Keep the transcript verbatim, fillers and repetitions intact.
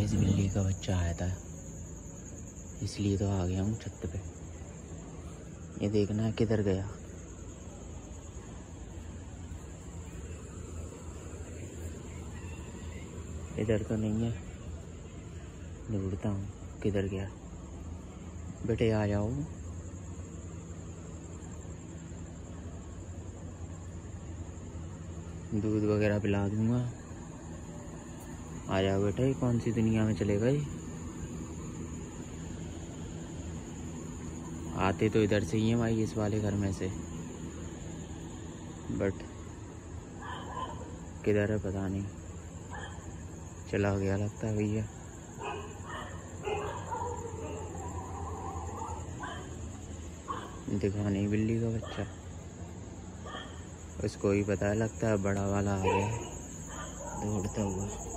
Guys बिल्ली का बच्चा आया था, इसलिए तो आ गया हूँ छत पे। ये देखना है किधर गया। इधर तो नहीं है, ढूंढता हूँ किधर गया। बेटे आ जाओ, दूध वगैरह पिला दूंगा। आ जाओ बेटा, ये कौन सी दुनिया में चले गए। आते तो इधर से ही हैं भाई, इस वाले घर में से, बट किधर है पता नहीं, चला गया लगता है भैया। दिखा नहीं बिल्ली का बच्चा, उसको ही पता है, लगता है बड़ा वाला आ गया दौड़ता हुआ।